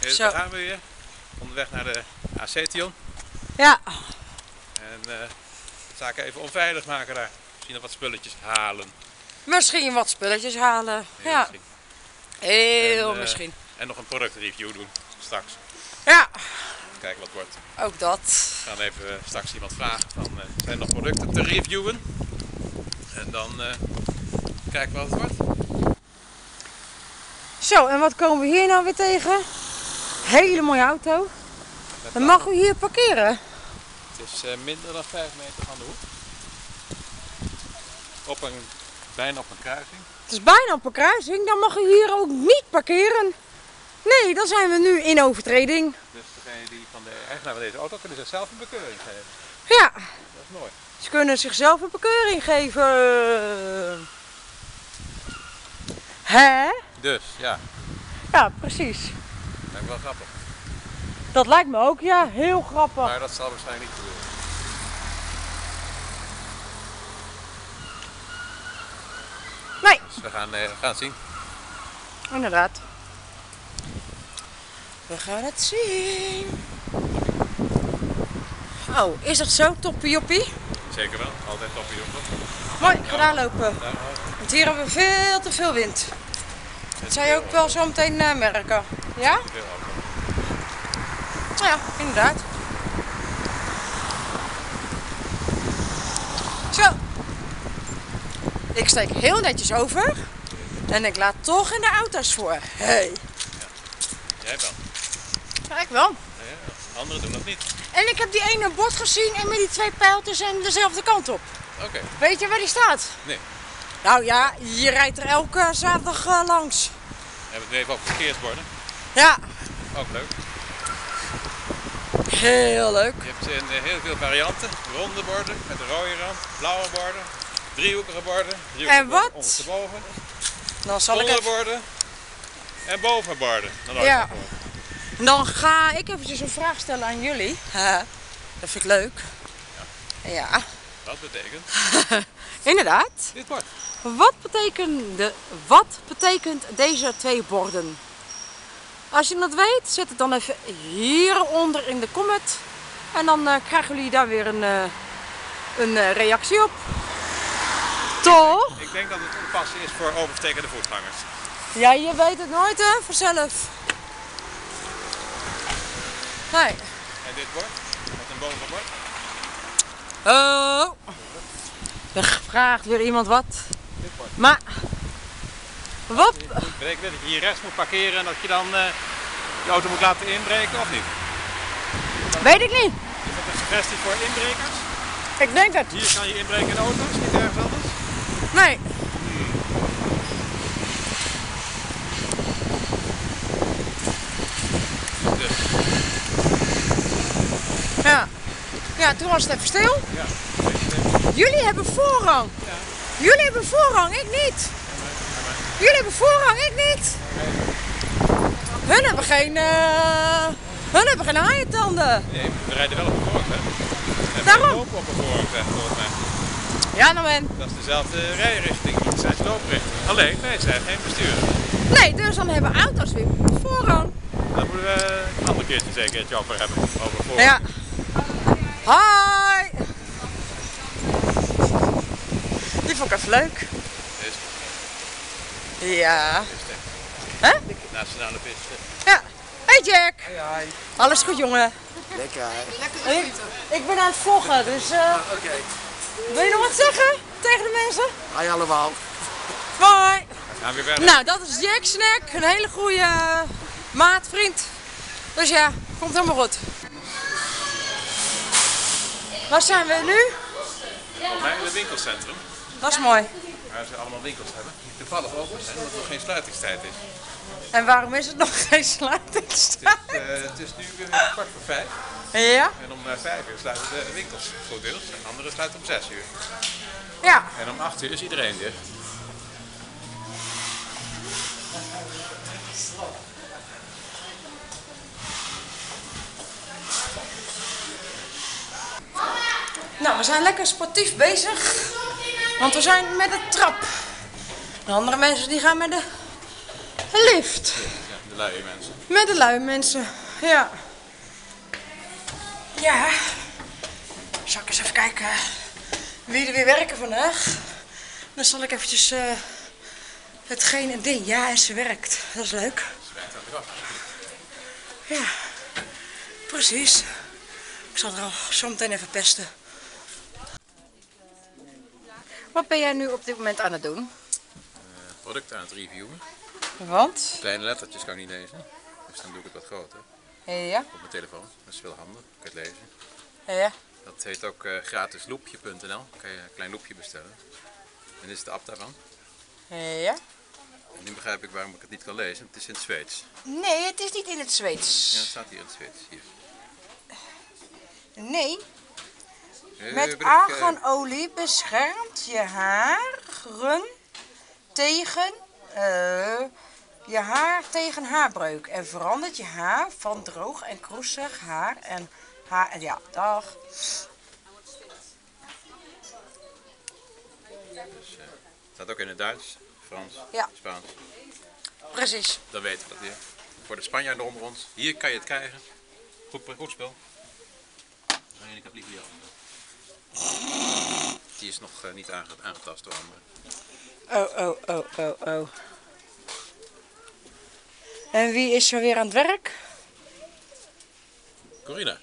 Dus daar gaan we weer. Onderweg naar de Acetion. Ja. En de zaken even onveilig maken daar. Misschien nog wat spulletjes halen. Misschien wat spulletjes halen. Ja. Misschien. Heel misschien. En nog een productreview doen straks. Ja. Kijken wat het wordt. Ook dat. We gaan even straks iemand vragen van zijn er nog producten te reviewen. En dan kijken we wat het wordt. Zo, en wat komen we hier nou weer tegen? Hele mooie auto. Dan mag u hier parkeren. Het is minder dan 5 meter van de hoek. Bijna op een kruising. Het is bijna op een kruising, dan mag u hier ook niet parkeren. Nee, dan zijn we nu in overtreding. Dus degene die van de eigenaar van deze auto kunnen zichzelf een bekeuring geven. Ja. Dat is mooi. Ze kunnen zichzelf een bekeuring geven. Hè? Dus, ja. Ja, precies. Dat lijkt me wel grappig. Dat lijkt me ook, ja. Heel grappig. Maar dat zal waarschijnlijk niet gebeuren. Nee. Dus we gaan het zien. Inderdaad. We gaan het zien. Oh, is dat zo, toppie-joppie? Zeker wel, altijd toppie op. Mooi, ik ga daar lopen. Want hier hebben we veel te veel wind. Dat zou je ook wel zo meteen merken. Ja? Veel auto. Nou ja, inderdaad. Zo. Ik steek heel netjes over. En ik laat toch in de auto's voor. Hey. Jij wel. Ja, ik wel. Ja, anderen doen dat niet. En ik heb die ene bord gezien en met die 2 pijltjes en dezelfde kant op. Oké. Weet je waar die staat? Nee. Nou ja, je rijdt er elke zaterdag langs. We hebben het nu even op verkeersborden. Ja. Ook leuk. Heel leuk. Je hebt heel veel varianten. Ronde borden met een rode rand, blauwe borden, driehoekige borden. En wat? Ondersteboven. Dan zal ik even... Onderborden en bovenborden. Ja. Dan ga ik eventjes een vraag stellen aan jullie. Dat vind ik leuk. Ja. Wat betekent? Inderdaad. Dit bord. Wat betekent deze 2 borden? Als je dat weet, zet het dan even hieronder in de comment. En dan krijgen jullie daar weer een reactie op. Toch? Ik denk dat het toepassen is voor overstekende voetgangers. Ja, je weet het nooit hè, vanzelf. Nee. En dit bord? Met een bovenbord? Oh. Er vraagt weer iemand wat. Dit bord. Maar... Wat? Betekent dit dat je hier rechts moet parkeren en dat je dan je auto moet laten inbreken of niet? Weet ik niet. Is dat een suggestie voor inbrekers? Ik denk het. Hier kan je inbreken in auto's, niet ergens anders? Nee. Dus. Ja. Ja, toen was het even stil. Ja. Jullie hebben voorrang. Ja. Jullie hebben voorrang, ik niet. Jullie hebben voorrang, ik niet. Hun hebben geen haaientanden. Nee, we rijden wel op een voorrang, hè? En Daarom. we lopen op een voorrang, volgens mij. Ja, nou en. Dat is dezelfde rijrichting, niet zijn looprichting. Alleen, nee, ze zijn geen bestuurder. Nee, dus dan hebben auto's weer voorrang. Daar moeten we een ander keertje zeker eentje over hebben. Over voorrang. Ja. Hoi! Die vond ik even leuk. Deze. Ja. Piste. Hè? Nationale piste. Ja. Hey Jack. Hi. Alles goed jongen? Lekker. Ik ben aan het vloggen, dus Oké. wil je nog wat zeggen tegen de mensen? Hi allemaal. Hoi. We gaan weer verder. Nou, dat is Jack Snack, een hele goede maat, vriend. Dus ja, komt helemaal goed. Waar zijn we nu? Volgens mij in het winkelcentrum, Dat is mooi. waar ze allemaal winkels hebben. Toevallig ook, omdat het nog geen sluitingstijd is. En waarom is het nog geen sluitingstijd? Het is nu 5:15. Ja? En om 5 uur sluiten de winkels voor deels. En andere sluiten om 6 uur. Ja. En om 8 uur is iedereen dicht. Nou, we zijn lekker sportief bezig. Want we zijn met de trap. De andere mensen die gaan met de lift. Ja, de luie mensen. Met de lui mensen, ja. Ja. Zal ik eens even kijken wie er weer werken vandaag. Dan zal ik eventjes hetgeen en ding. Ja, en ze werkt. Dat is leuk. Ze werkt aan de dag. Ja, precies. Ik zal er al zo meteen even pesten. Wat ben jij nu op dit moment aan het doen? Producten aan het reviewen. Want? Kleine lettertjes kan ik niet lezen. Dus dan doe ik het wat groter. Ja. Op mijn telefoon. Dat is veel handig. Kan je het lezen. Ja. Dat heet ook gratisloepje.nl. Kan je een klein loepje bestellen. En dit is de app daarvan. Ja. En nu begrijp ik waarom ik het niet kan lezen. Het is in het Zweeds. Nee, het is niet in het Zweeds. Ja, het staat hier in het Zweeds. Hier. Nee. Met arganolie beschermt je haren tegen je haar tegen haarbreuk en verandert je haar van droog en kroezig haar en haar. Ja, dag. Dus, het staat ook in het Duits, Frans, Ja. Spaans. Precies. Dan weten we dat weer. Voor de Spanjaarden onder ons. Hier kan je het krijgen. Goed spel. Nee, ik heb liever die andere. Die is nog niet aangetast door anderen. Oh. En wie is er weer aan het werk? Corina.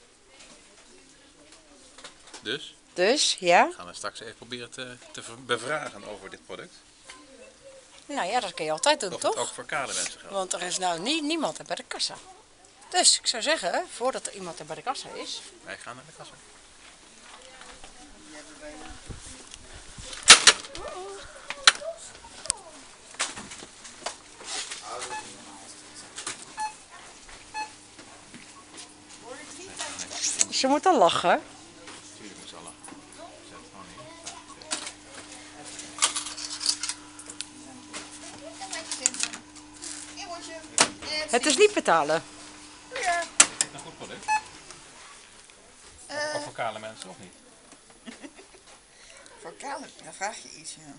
Dus, ja. Gaan we straks even proberen te bevragen over dit product. Nou ja, dat kun je altijd doen, Of toch? het ook voor kale mensen geldt. Want er is nou niemand er bij de kassa. Dus ik zou zeggen, voordat er iemand er bij de kassa is. Wij gaan naar de kassa. Ze moet dan lachen. Tuurlijk moet ze al lachen. Zet het gewoon in. Het is niet betalen. Ja. Is dit een goed product? Ook voor kale mensen of niet? Voor kale, dan vraag je iets, ja.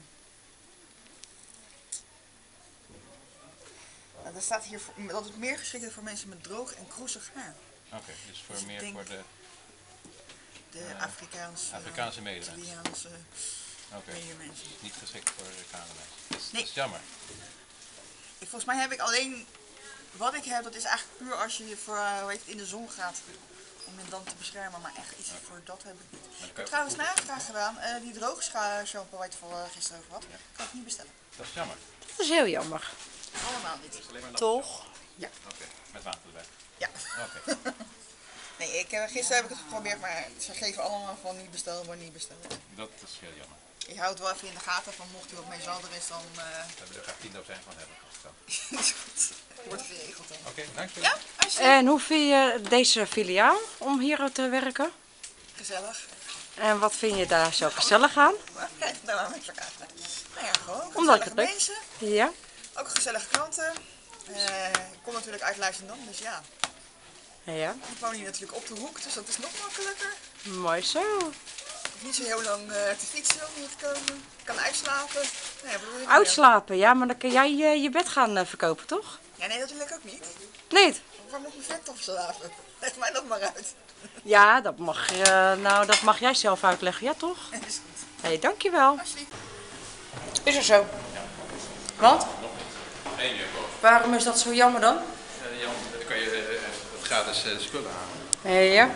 Nou, er staat hier dat het meer geschikt is voor mensen met droog en kroezig haar. Oké, dus voor Dus ik meer denk- voor de De Afrikaanse medemensen. Italiaanse Oké, medemensen. niet geschikt voor kale mensen. Nee. Dat is jammer. Volgens mij heb ik alleen, wat ik heb, dat is eigenlijk puur als je voor, hoe heet het, in de zon gaat. Om je dan te beschermen, maar echt iets voor dat heb ik niet. Ik heb trouwens navraag gedaan, die droogshampoo waar je het gisteren over had, kan ik niet bestellen. Dat is jammer. Dat is heel jammer. Allemaal niet. Dat is alleen maar Toch? Ja. Oké, met water erbij. Ja. Oké. Nee, gisteren heb ik het geprobeerd, maar ze geven allemaal van niet bestellen, maar niet bestellen. Dat is heel jammer. Ik houd het wel even in de gaten van mocht u wat mee zolder is, dan We hebben er graag 10.000 van hebben. is goed. Wordt geregeld dan. Oké, dankjewel. Ja, alsjeblieft. En hoe vind je deze filiaal om hier te werken? Gezellig. En wat vind je daar zo gezellig aan? Maar kijk daar maar met elkaar. Nou ja, gewoon. Omdat ik Gezellige het leuk- mensen. Ja. Ook gezellige klanten. Ik kom natuurlijk uit Leidschendam, dus ja. Ja. Ik woon hier natuurlijk op de hoek, dus dat is nog makkelijker. Mooi zo. Ik hoef niet zo heel lang te fietsen om hier te komen. Ik kan uitslapen. Nou ja, wat wil je meer? Uitslapen, ja, maar dan kun jij je bed gaan verkopen, toch? Ja, nee, dat wil ik ook niet. Niet? Waar moet mijn vet op slapen? Leg mij dat maar uit. Ja, dat mag jij zelf uitleggen, ja toch? Is goed. Hé, dankjewel. Alsjeblieft. Is er zo? Want? Nog niet. 1 euro. Waarom is dat zo jammer dan? Jan, dan kan je gratis spullen halen. Ja.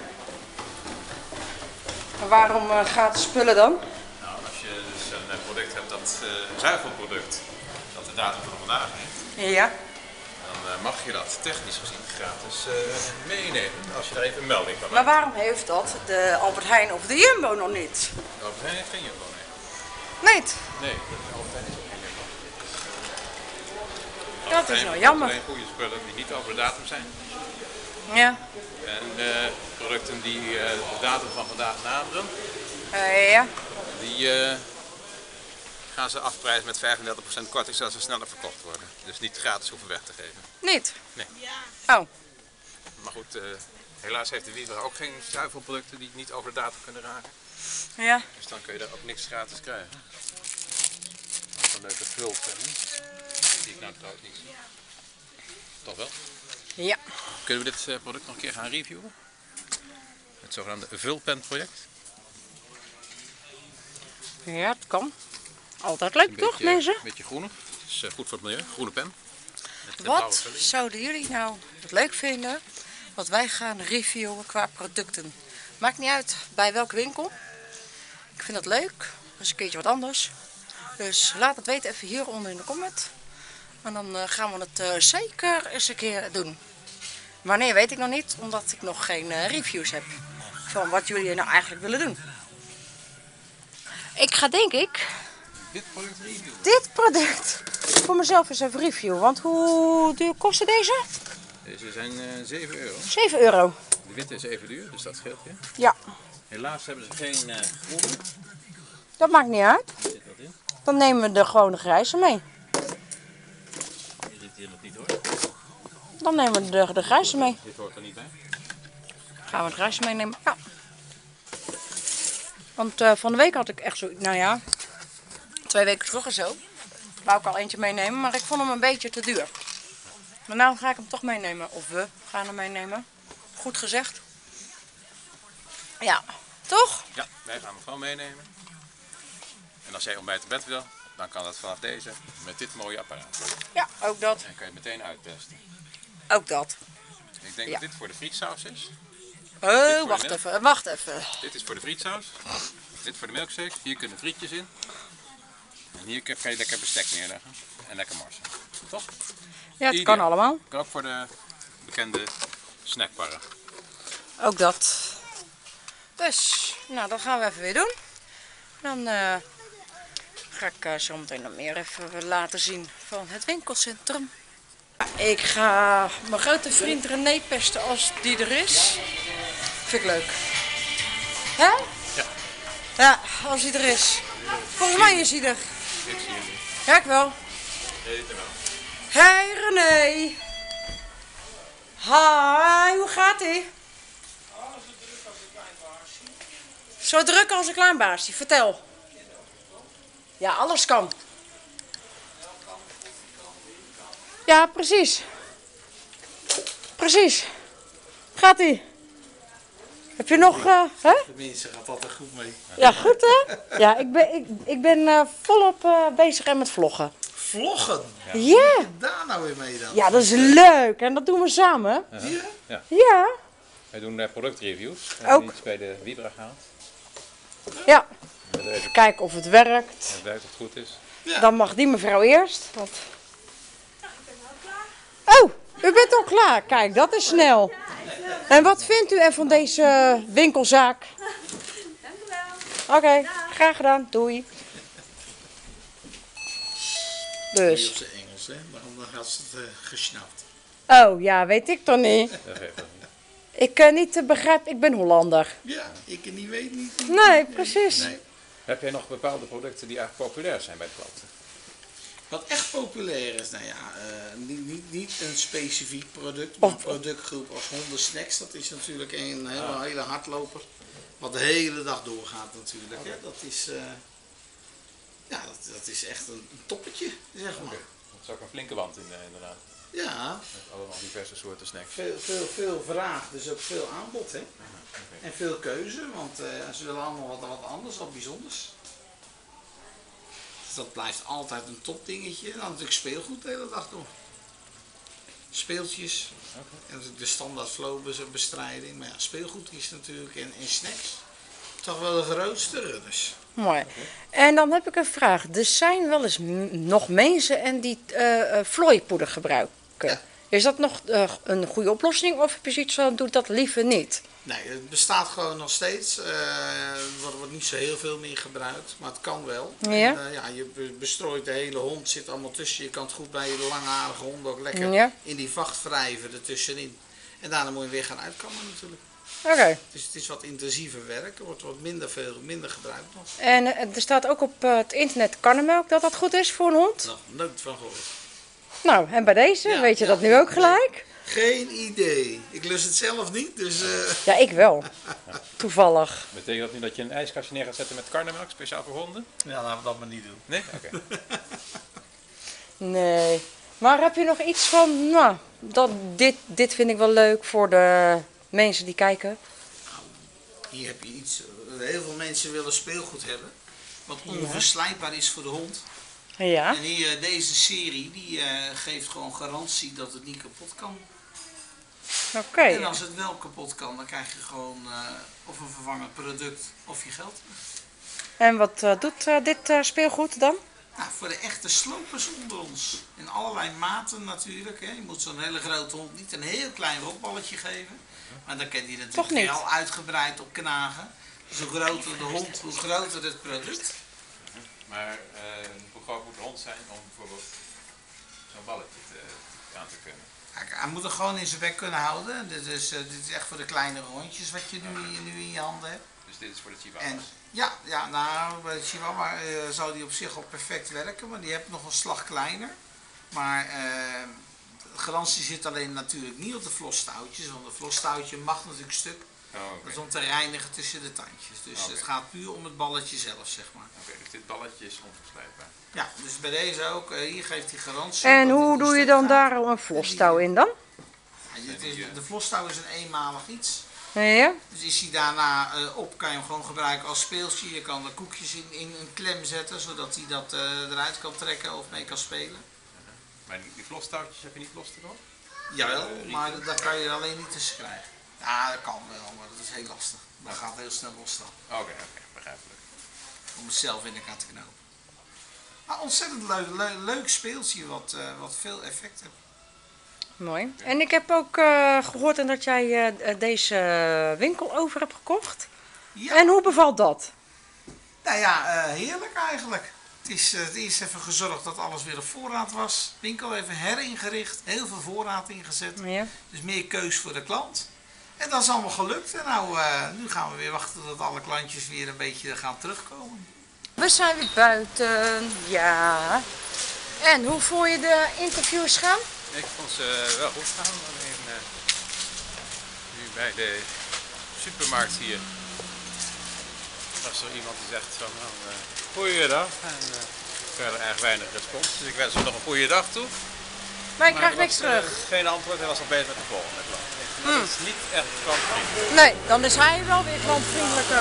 Maar waarom gratis spullen dan? Nou, als je dus een product hebt, een zuivelproduct, dat de datum van vandaag heeft, Ja. dan mag je dat technisch gezien gratis meenemen als je daar even een melding van Maar maakt. waarom heeft dat de Albert Heijn of de Jumbo nog niet? De Albert Heijn heeft geen Jumbo, nee. Niet. Nee, de Albert Heijn is ook geen Jumbo. Dat is Albert wel Heijn jammer. verkoopt alleen goede spullen die niet over de datum zijn. Ja. En producten die de datum van vandaag naderen, Ja. die gaan ze afprijzen met 35% korting, zodat ze sneller verkocht worden. Dus niet gratis hoeven weg te geven. Niet? Nee. Oh. Maar goed, helaas heeft de Wiedler ook geen zuivelproducten die niet over de datum kunnen raken. Ja. Dus dan kun je daar ook niks gratis krijgen. Dat is een leuke vulpen. Die ik nou trouwens niet zie. Toch wel? Ja. Kunnen we dit product nog een keer gaan reviewen? Het zogenaamde vulpenproject. Ja, het kan. Altijd leuk, toch, mensen? Een beetje groener. Het is goed voor het milieu. Groene pen. Met Wat zouden jullie nou het leuk vinden wat wij gaan reviewen qua producten? Maakt niet uit bij welke winkel. Ik vind dat leuk. Dat is een keertje wat anders. Dus laat het weten even hieronder in de comment. En dan gaan we het zeker eens een keer doen. Wanneer weet ik nog niet, omdat ik nog geen reviews heb van wat jullie nou eigenlijk willen doen. Ik ga denk ik dit product voor mezelf eens even reviewen. Want hoe duur kostte deze? Deze zijn 7 euro. 7 euro. De witte is even duur, dus dat scheelt je. Ja. Helaas hebben ze geen groene. Dat maakt niet uit. Hier zit wat in. Dan nemen we de gewone grijze mee. Die zit hier nog niet hoor. Dan nemen we de grijze mee. Dit hoort er niet bij. Gaan we de grijze meenemen? Ja. Want van de week had ik echt zo, nou ja, 2 weken terug of zo. Wou ik al eentje meenemen, maar ik vond hem een beetje te duur. Maar nou ga ik hem toch meenemen. Of we gaan hem meenemen. Goed gezegd. Ja, toch? Ja, wij gaan hem gewoon meenemen. En als jij ontbijt op bed wil, dan kan dat vanaf deze met dit mooie apparaat. Ja, ook dat. En kan je het meteen uittesten. Ook dat. Ik denk Ja. dat dit voor de frietsaus is. Oh, wacht even, wacht even. Dit is voor de frietsaus. Dit voor de milkshake. Hier kunnen frietjes in. En hier kan je lekker bestek neerleggen. En lekker morsen. Toch? Ja, het Ideaal. kan allemaal. Kan ook voor de bekende snackbarren. Ook dat. Dus, nou, dat gaan we even weer doen. Dan ga ik zo meteen nog meer even laten zien van het winkelcentrum. Ik ga mijn grote vriend René pesten als die er is. Vind ik leuk. Hè? Ja. Ja, als hij er is. Volgens mij is hij er. Ik zie hem niet. Ja, ik wel. Weet er wel. Hey René. Hi, hoe gaat ie? Zo druk als een klein baasje. Vertel. Ja, alles kan. Ja, precies. Precies. Gaat ie? Heb je nog... hè? Tenminste, gaat dat er goed mee. Ja, goed hè? Ja, ik ben volop bezig met vloggen. Vloggen? Ja. Daar nou weer mee dan? Ja, dat is leuk. En dat doen we samen. Ja? Ja. Wij doen productreviews. We Ook. hebben iets bij de Vibra gehaald. Ja. We willen even Kijken of het werkt. kijken of het goed is. Ja. Dan mag die mevrouw eerst. Want... Oh, u bent al klaar. Kijk, dat is snel. En wat vindt u er van deze winkelzaak? Oké, graag gedaan. Doei. Die Dus. op zijn Engels, hè? Dan gaat ze het gesnapt. Oh, ja, weet ik toch niet. Dat geeft wel niet. Ik niet begrijp, ik ben Hollander. Ja, ik niet weet niet. Nee, precies. Nee. Heb jij nog bepaalde producten die eigenlijk populair zijn bij de klanten? Wat echt populair is, nou ja, niet een specifiek product, maar een productgroep als hondensnacks. Dat is natuurlijk een hele hardloper. Wat de hele dag doorgaat natuurlijk. Hè. Dat is, ja, dat is echt een toppetje, zeg maar. Dat is ook een flinke wand in, inderdaad. Ja, Met allemaal diverse soorten snacks. veel vraag, dus ook veel aanbod. Hè. En veel keuze, want ze willen allemaal wat anders, wat bijzonders. Dus dat blijft altijd een topdingetje. En dan natuurlijk speelgoed de hele dag door. Speeltjes. En natuurlijk de standaard flowbestrijding. Maar ja, speelgoed is natuurlijk en snacks toch wel de grootste runners. Mooi. En dan heb ik een vraag. Er zijn wel eens nog mensen en die vlooipoeder gebruiken. Ja. Is dat nog een goede oplossing of heb je zoiets van, doe dat liever niet? Nee, het bestaat gewoon nog steeds. Er wordt niet zo heel veel meer gebruikt, maar het kan wel. Ja. En, ja, je bestrooit de hele hond, zit allemaal tussen. Je kan het goed bij de langharige hond ook lekker Ja. in die vacht wrijven ertussenin. En daarna moet je weer gaan uitkammen natuurlijk. Oké. Dus het is wat intensiever werk, er wordt wat minder gebruikt nog. En er staat ook op het internet karnemelk dat dat goed is voor een hond? Nog nooit van gehoord. Nou, en bij deze, Ja, weet je ja, dat nu ook gelijk? Geen idee. Ik lust het zelf niet, dus... Ja, ik wel. Toevallig. Betekent dat nu dat je een ijskastje neer gaat zetten met karnemelk, speciaal voor honden? Ja, laten we dat maar niet doen. Nee? Oké. Nee. Maar heb je nog iets van, nou, dit vind ik wel leuk voor de mensen die kijken? Hier heb je iets, heel veel mensen willen speelgoed hebben. Wat onverslijtbaar is voor de hond. Ja. En hier, deze serie, die geeft gewoon garantie dat het niet kapot kan. Oké. En als het wel kapot kan, dan krijg je gewoon of een vervangend product of je geld. En wat doet dit speelgoed dan? Nou, voor de echte slopers onder ons. In allerlei maten natuurlijk. Hè. Je moet zo'n hele grote hond niet een heel klein rotballetje geven. Maar dan kan die natuurlijk heel uitgebreid op knagen. Dus hoe groter de hond, hoe groter het product. Maar hoe groot moet de hond zijn om bijvoorbeeld zo'n balletje aan te kunnen? Hij moet er gewoon in zijn bek kunnen houden. Dit is echt voor de kleinere hondjes wat je nu in je handen hebt. Dus dit is voor de chihuahuas? Ja, nou bij de chihuahua zou die op zich al perfect werken. Maar die heeft nog een slag kleiner. Maar de garantie zit alleen natuurlijk niet op de vlosstouwtjes. Want de vlosstouwtje mag natuurlijk stuk. Oh, okay. Dat is om te reinigen tussen de tandjes. Dus het gaat puur om het balletje zelf, zeg maar. Oké, dus dit balletje is onverslijtbaar. Ja, dus bij deze ook. Hier geeft hij garantie. En hoe doe je dan daar een vlostouw in dan? De vlosstouw is een eenmalig iets. Ja. Dus is hij daarna op, kan je hem gewoon gebruiken als speelsje. Je kan er koekjes in een klem zetten, zodat hij dat eruit kan trekken of mee kan spelen. Maar die vlostouwtjes heb je niet los erop? Jawel, maar dan kan je er alleen niet tussen krijgen. Ja, dat kan wel, maar dat is heel lastig. Dat gaat heel snel los dan. Oké, begrijpelijk. Om het zelf in elkaar te knopen. Maar ontzettend leuk speeltje wat veel effect heeft. Mooi. En ik heb ook gehoord dat jij deze winkel over hebt gekocht. Ja. En hoe bevalt dat? Nou ja, heerlijk eigenlijk. Het is eerst even gezorgd dat alles weer op voorraad was. Winkel even heringericht, heel veel voorraad ingezet. Ja. Dus meer keus voor de klant. En dat is allemaal gelukt. En nou, nu gaan we weer wachten tot alle klantjes weer een beetje gaan terugkomen. We zijn weer buiten, ja. En hoe vond je de interviews gaan? Ik vond ze wel goed gaan. Alleen nu bij de supermarkt hier was er iemand die zegt van nou, goeiedag. En verder erg weinig respons. Dus ik wens hem nog een goede dag toe. Maar ik krijg niks terug. Geen antwoord, hij was al bezig met de volgende klant. Dat is niet echt klantvriendelijk. Nee, dan is hij wel weer klantvriendelijker.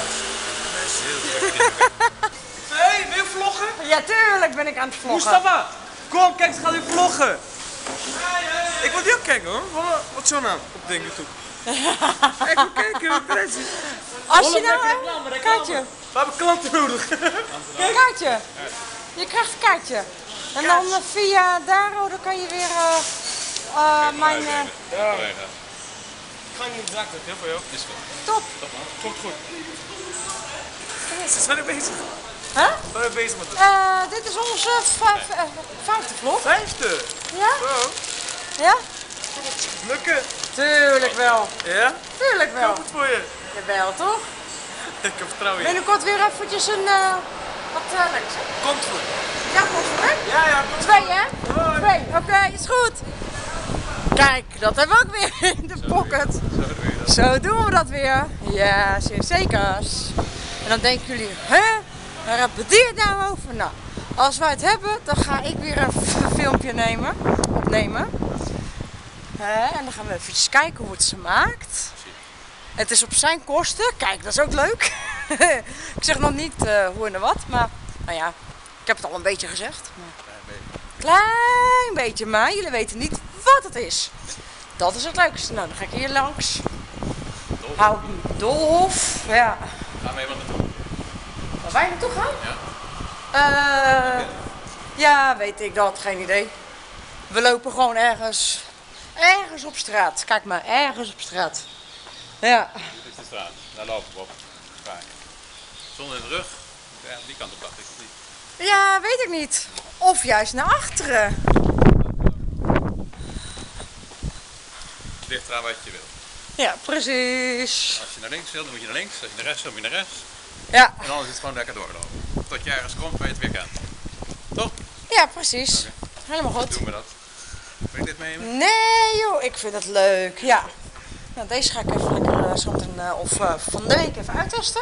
Hé, wil je vloggen? Ja, tuurlijk ben ik aan het vloggen. Mustafa, kom, kijk, ze gaan nu vloggen. Ik wil die ook kijken hoor. Wat is jouw naam op de YouTube? Ik wil kijken, prijzen. Als je nou, kaartje, We hebben klanten nodig. kaartje. Je krijgt een kaartje. En dan via Daro, dan kan je weer mijn... Ik ga je niet zaken, heel voor jou. Is goed. Top. Komt goed. Ze zijn er bezig. Huh? We zijn er bezig met het. Dit is onze vijfde vlog. Vijfde. Ja? Zo, Ja? lukken. Tuurlijk wel. Ja? Tuurlijk wel. Goed voor je. Jawel, toch? Ik heb vertrouwen in je. Binnenkort weer eventjes een wat lekkers. Hè? Komt goed. Ja, komt goed, hè? Ja, komt 2, goed. hè? Hoi. 2, oké, is goed. Kijk, dat hebben we ook weer in de pocket. Zo doe je dat. Zo doen we dat weer. Ja, zeker. En dan denken jullie, hè? Waar hebben die het nou over? Nou, als wij het hebben, dan ga ik weer een filmpje opnemen. En dan gaan we even kijken hoe het ze maakt. Het is op zijn kosten. Kijk, dat is ook leuk. Ik zeg nog niet hoe en wat, maar nou ja, ik heb het al een beetje gezegd. Maar... Klein beetje, maar jullie weten niet wat het is. Dat is het leukste. Nou, dan ga ik hier langs. Hou Doolhof. Ja. Gaan we helemaal naartoe. Waar wij naartoe gaan? Ja. Ja, weet ik dat. Geen idee. We lopen gewoon ergens op straat. Kijk maar, ergens op straat. Ja. Dit is de straat. Daar lopen we op. Vaak. Zon in de rug. Ja, die kant op dacht ik niet. Ja, weet ik niet. Of juist naar achteren. Het ligt eraan wat je wil. Ja, precies. Als je naar links wil, dan moet je naar links. Als je naar rechts wil, moet je naar rechts. Ja, En anders is het gewoon lekker doorlopen. Tot je ergens komt waar je het weer kan. Toch? ja, precies. Oké. Helemaal goed. Doen we dat. Wil je dit meenemen? Nee joh, ik vind het leuk. Ja. Nou, deze ga ik even lekker zometeen of van de week even uittesten.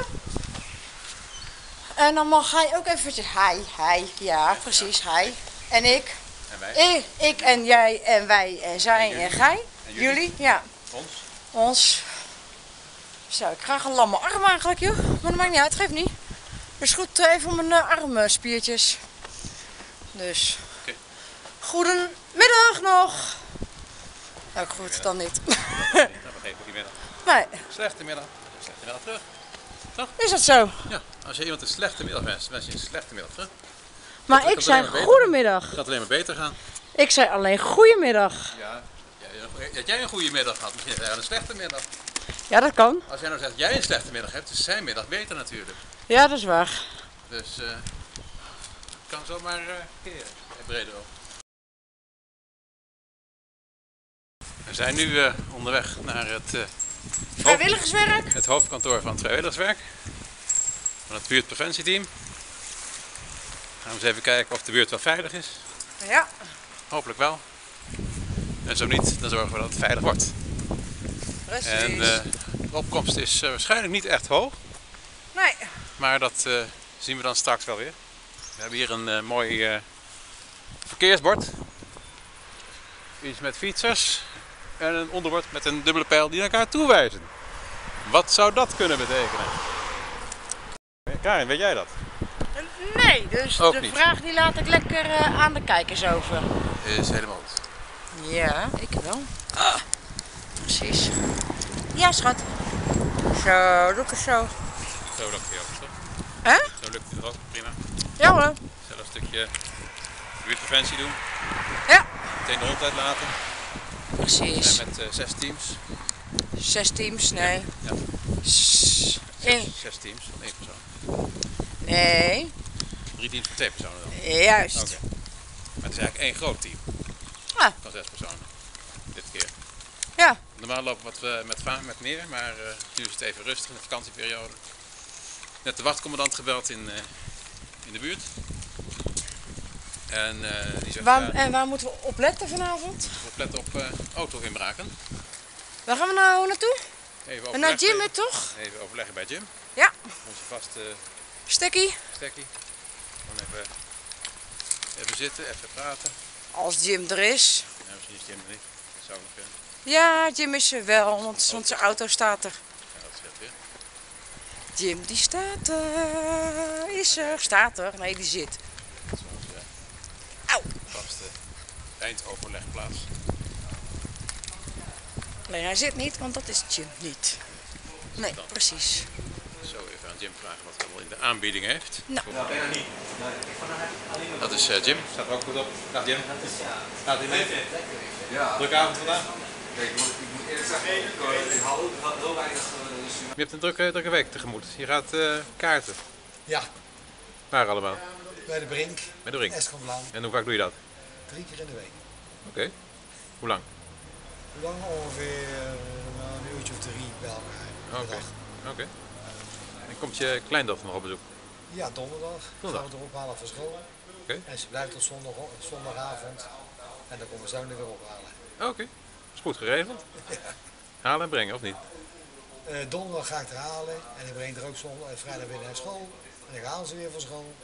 En dan ga je ook eventjes, hi, ja precies, hi. En ik. En wij? Ik en jij en wij en zij en gij. En jullie? Ja. Ons? Ons. Zou ik graag een lamme arm eigenlijk, joh. Maar dat maakt niet uit, geeft niet. Dus goed, even om mijn armspiertjes. Dus. Oké. Goedemiddag nog. Nou goed, dan niet. Dat begreep ik niet middag. Nee, Slechte middag. Slechte middag terug. is dat zo? Ja, als je iemand een slechte middag wenst, wens je een slechte middag terug. Maar kan ik zei alleen maar beter. goedemiddag. Het gaat alleen maar beter gaan. Ik zei alleen goedemiddag. Ja, dat jij een goede middag had, misschien heb jij een slechte middag. Ja, dat kan. Als jij nou zegt jij een slechte middag hebt, is zijn middag beter natuurlijk. Ja, dat is waar. Dus kan zomaar keren in Breda. We zijn nu onderweg naar Vrijwilligerswerk. het hoofdkantoor van het vrijwilligerswerk. Van het buurtpreventieteam. Gaan we eens even kijken of de buurt wel veilig is. Ja. Hopelijk wel. En zo niet, dan zorgen we dat het veilig wordt. Precies. En de opkomst is waarschijnlijk niet echt hoog. Nee. Maar dat zien we dan straks wel weer. We hebben hier een mooi verkeersbord. Iets met fietsers. En een onderbord met een dubbele pijl die naar elkaar toe wijzen. Wat zou dat kunnen betekenen? Karin, weet jij dat? Nee, dus Ook de niet. vraag die laat ik lekker aan de kijkers over. Is helemaal goed. Ja, ik wel. Precies. Ja, schat. Zo, doe ik het zo. Zo lukt hij ook, toch? Hè? Zo lukt het ook, prima. Ja hoor. Zelf een stukje buurtpreventie doen. Ja. Meteen de hond uitlaten. Precies. En met 6 teams. 6 teams, nee. Ja. Eén. 6 teams van 1 persoon. Nee. 3 teams van 2 personen dan. Juist. Oké. Maar het is eigenlijk één groot team. Ah. Van 6 personen. Dit keer. Ja. Normaal lopen we met meer, maar nu is het even rustig in de vakantieperiode. Net de wachtcommandant gebeld in de buurt. En die zegt, En waar moeten we op letten vanavond? let op auto-inbraken. Waar gaan we nou naartoe? Even Naar overleggen, Jim, toch? even overleggen bij Jim. Ja. Onze vaste Stekkie. stekkie. Gewoon even zitten, even praten. Als Jim er is. Ja, misschien is Jim er niet. Dat zou nog kunnen. Ja, Jim is er wel, want zijn auto staat er. Ja, dat scheelt weer. Jim die staat er. Is er. Staat er. Nee, die zit. Dat is onze Auw. vaste eindoverlegplaats. Nee, hij zit niet, want dat is Jim niet. Nee, precies. Zo even aan Jim vragen wat hij allemaal in de aanbieding heeft. Nou. Dat is Jim. Staat er ook goed op. Dag Jim. Gaat hij mee? Ja. Drukke avond vandaag? Kijk, ik moet eerlijk zeggen, ik haal heel weinig. Je hebt een drukke week tegemoet. Je gaat kaarten. Ja, Waar allemaal? bij de Brink, Met de ring. Escamblaan, En hoe vaak doe je dat? 3 keer in de week. Oké. Hoe lang? Hoe lang? Ongeveer een uurtje of 3 bij elkaar. per Oké. dag. Oké. En komt je kleindochter nog op bezoek? Ja, donderdag. Donderdag. Gaan we erop halen van school. Oké. En ze blijft tot zondagavond. En dan komen we zo weer ophalen. Oké. Is goed geregeld. Halen en brengen, of niet? Donderdag ga ik er halen. En ik breng er ook vrijdag weer naar school. En dan gaan ze weer van school.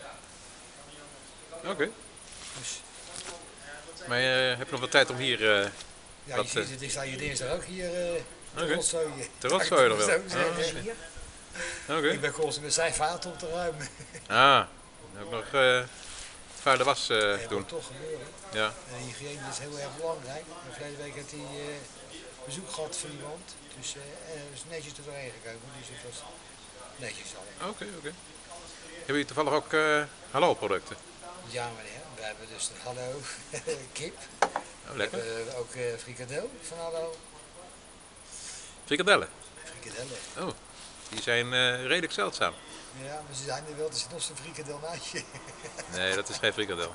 Oké. Dus Maar heb je nog wat tijd om hier ja, Wat, je ziet het, ik sta hier dinsdag ook hier te Oké. rotzooien. te rotzooien nog wel? Zo zeggen. Oké. Ik ben constant met zijn vaat op te ruimen. Ah. Ook nog vuile was Dat doen. moet toch gebeuren. Ja. En hygiëne is heel erg belangrijk. En verleden week had hij bezoek gehad van iemand. Dus hij is netjes er doorheen gekomen. Dus het was netjes al. Oké. Hebben jullie toevallig ook halal producten? Ja meneer, we hebben dus de hallo kip. Oh, lekker. We hebben ook frikandel van hallo. Frikadellen. Frikandellen. Oh. Die zijn redelijk zeldzaam. Ja, maar ze zijn er wel. Er zit nog zo'n frikandel naast je. Nee, dat is geen frikadel.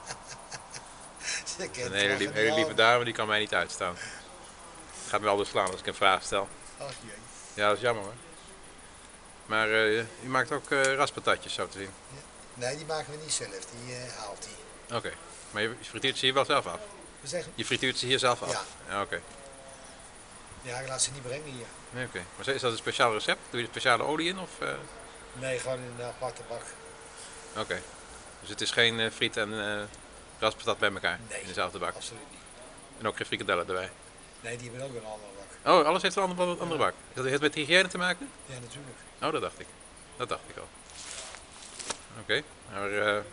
Ze kent Een hele lieve dame, die kan mij niet uitstaan. Gaat me altijd slaan als ik een vraag stel. Ach jee. Ja, dat is jammer hoor. Maar je maakt ook raspatatjes zo te zien. Nee, die maken we niet zelf. Die haalt hij. Oké. Maar je frituurt ze hier wel zelf af? We zeggen, Je frituurt ze hier zelf af? Ja. Ja, oké. ja, ik laat ze niet brengen hier. Nee, oké. Maar is dat een speciaal recept? Doe je er speciale olie in? Of, Nee, gewoon in een aparte bak. Oké. Dus het is geen friet en raspatat bij elkaar Nee. in dezelfde bak. Absoluut niet. En ook geen frikandellen erbij. Nee, die hebben ook een andere bak. Oh, alles heeft een andere bak. Dat heeft met hygiëne te maken? Ja, natuurlijk. Oh, dat dacht ik. Dat dacht ik al. Oké, maar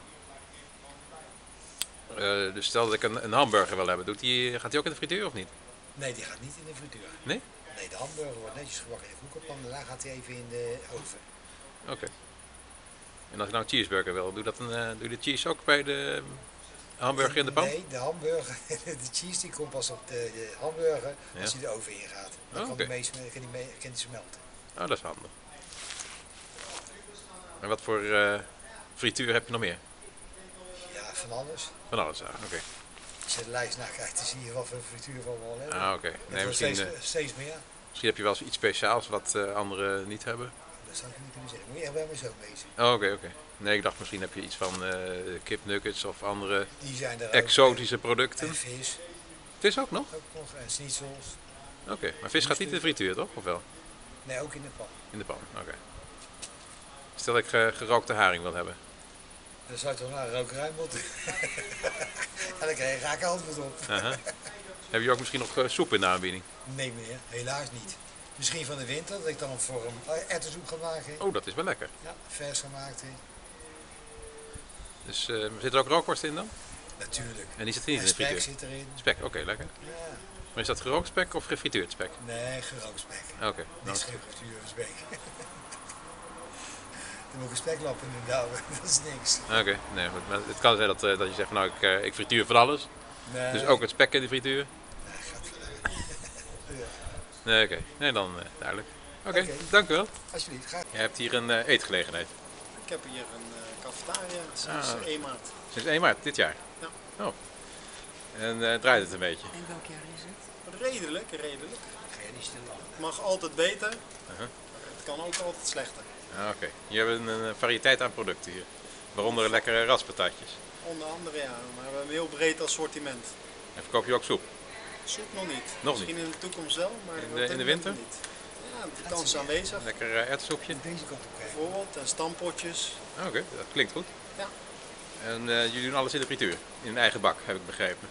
dus stel dat ik een hamburger wil hebben, gaat die ook in de frituur of niet? Nee, die gaat niet in de frituur. Nee? Nee, de hamburger wordt netjes gebakken in de koekenpan. Daarna gaat hij even in de oven. Oké. En als ik nou een cheeseburger wil, doe je de cheese ook bij de hamburger in de pan? Nee, de hamburger, de cheese die komt pas op de hamburger als Ja. hij de oven ingaat. Dan Oh, kan oké. die smelten. Oh, dat is handig. En wat voor frituur heb je nog meer? Ja, van alles. Van alles, oké. Als je de lijst nakijkt, dan zie je wat voor frituur we wel hebben. Ah, oké. Het Nee, wordt misschien, steeds meer. misschien heb je wel eens iets speciaals wat anderen niet hebben. Dat zou ik niet kunnen zeggen. Moet je echt bij mijn zoon bezig. Oh, oké. Nee, ik dacht misschien heb je iets van kipnuggets of andere Die zijn er ook. exotische producten. En vis Vis ook nog? ook nog. En schnitzels. Oké, maar vis gaat niet in de frituur, toch? Of wel? Nee, ook in de pan. In de pan, oké. Stel dat ik gerookte haring wil hebben. Dan zou je toch naar een rokerij moeten. En dan krijg je raak antwoord op. Aha. Heb je ook misschien nog soep in de aanbieding? Nee meneer, helaas niet. Misschien van de winter, dat ik dan voor een erwtensoep ga maken. Oh, dat is wel lekker. Ja, vers gemaakt. Hè. Dus zit er ook rookworst in dan? Natuurlijk. En die zit niet in En de spek frituur? zit erin. Spek, oké, lekker. Ja. Maar is dat gerookt spek of gefrituurd spek? Nee, gerookt spek. Oké. Dit Nou, is geen frituur spek. Dan moet ik een speklappen in douwen, dat is niks. Oké, nee, goed. Maar het kan zijn dat je zegt van nou, ik frituur van alles. Nee, Dus ook het spek in de frituur? nee, gaat verder. Ja, Nee, oké. Nee, dan duidelijk. Oké, Oké. dank u wel. alsjeblieft, graag. Je hebt hier een eetgelegenheid. Ik heb hier een cafetaria sinds 1 maart. Sinds 1 maart dit jaar? Ja. Oh. En draait het een beetje? En welk jaar is het? Redelijk. Ga je niet stil lachen. Het mag altijd beter, Uh-huh. het kan ook altijd slechter. Ah, oké. Je hebt een variëteit aan producten hier. Waaronder lekkere raspatatjes. Onder andere ja, maar we hebben een heel breed assortiment. En verkoop je ook soep? Soep nog niet. Nog Misschien in de toekomst wel, maar In op de dit moment winter? niet. Ja, die kans is aanwezig. Lekker erwtensoepje? Deze kant op kijken. Bijvoorbeeld, en stampotjes. Ah, oké, dat klinkt goed. Ja. En jullie doen alles in de frituur? In een eigen bak, heb ik begrepen.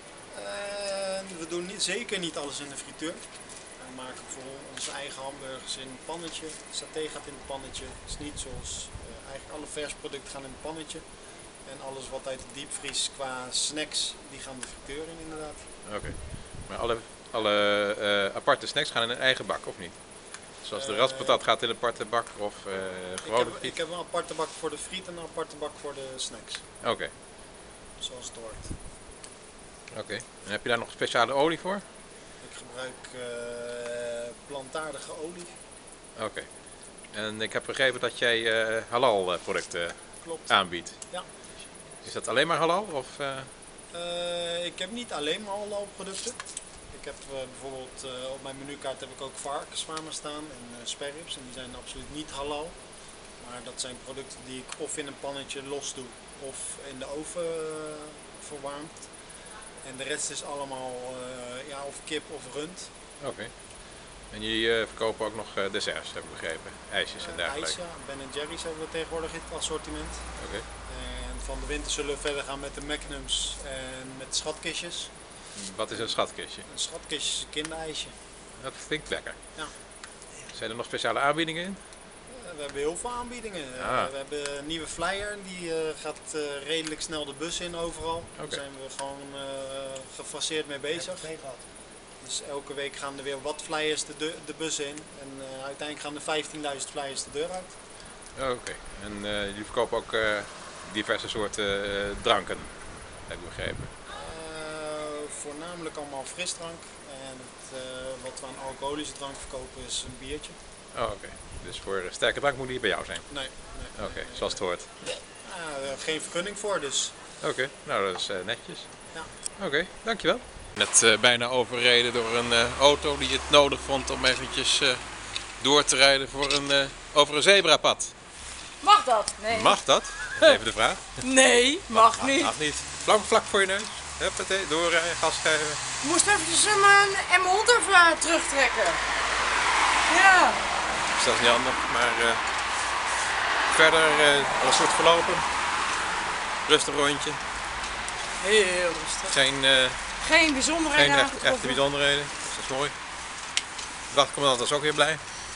We doen zeker niet alles in de frituur. We maken bijvoorbeeld onze eigen hamburgers in een pannetje. Saté gaat in een pannetje. Schnitzels. Eigenlijk alle vers producten gaan in een pannetje. En alles wat uit de diepvries qua snacks, die gaan de frituur in inderdaad. Oké. Maar alle aparte snacks gaan in een eigen bak, of niet? Zoals de raspatat gaat in een aparte bak of gewone Ik friet? heb een aparte bak voor de friet en een aparte bak voor de snacks. Oké. Zoals het hoort. Oké. En heb je daar nog speciale olie voor? Ik gebruik plantaardige olie. Oké. En ik heb begrepen dat jij halal producten Klopt. aanbiedt. Ja. Is dat alleen maar halal? Of, Ik heb niet alleen maar halal producten. Ik heb bijvoorbeeld op mijn menukaart heb ik ook varkenswarmen staan en sperrips en die zijn absoluut niet halal. Maar dat zijn producten die ik of in een pannetje los doe of in de oven verwarm. En de rest is allemaal ja, of kip of rund. Oké. En jullie verkopen ook nog desserts, heb ik begrepen. IJsjes en dergelijke. IJs, ja. Ben Jerry's hebben we tegenwoordig in het assortiment. Oké. En van de winter zullen we verder gaan met de Magnums en met schatkistjes. Wat is een schatkistje? Een schatkistje is een kinderijsje. Dat klinkt lekker. Ja. Zijn er nog speciale aanbiedingen in? We hebben heel veel aanbiedingen. Ah. We hebben een nieuwe flyer, die gaat redelijk snel de bus in overal. Oké. Daar zijn we gewoon gefaseerd mee bezig. Twee gehad. Dus elke week gaan er weer wat flyers de bus in. En uiteindelijk gaan er 15.000 flyers de deur uit. Oké. En jullie verkopen ook diverse soorten dranken, heb ik begrepen. Voornamelijk allemaal frisdrank. En wat we aan alcoholische drank verkopen is een biertje. Oh, oké. Dus voor sterke drank moet die bij jou zijn? Nee. Oké, zoals het hoort. Geen vergunning voor dus. Oké, nou dat is netjes. Ja. Oké, dankjewel. Net bijna overreden door een auto die het nodig vond om eventjes door te rijden over een zebrapad. Mag dat? Nee. Mag dat? Dat is even de vraag. Nee, mag niet. Mag niet. Vlak voor je neus. Huppatee, doorrijden, gas geven. Ik moest eventjes mijn hond even terugtrekken. Ja. Dus dat is niet handig, maar verder alles goed verlopen. Rustig rondje. Heel rustig. Geen bijzonderheden Geen aangetroffen. echte bijzonderheden, dus dat is mooi. De wachtcommandant was ook weer blij.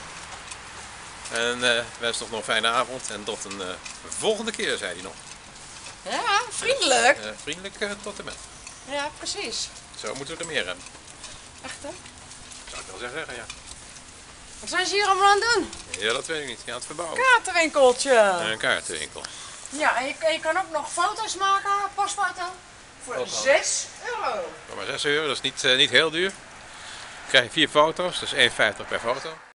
En wens nog een fijne avond en tot een volgende keer, zei hij nog. Ja, vriendelijk. Vriendelijk tot en met. Ja, precies. Zo moeten we er meer hebben. Echt hè? Zou ik wel zeggen, ja. Wat zijn ze hier allemaal aan het doen? Ja, dat weet ik niet. Ja, het verbouwen. Kaartenwinkeltje. Een kaartenwinkel. Ja, en je kan ook nog foto's maken, pasfoto. Voor 6 euro. Maar 6 euro, dat is niet heel duur. Dan krijg je 4 foto's, dus 1,50 per foto.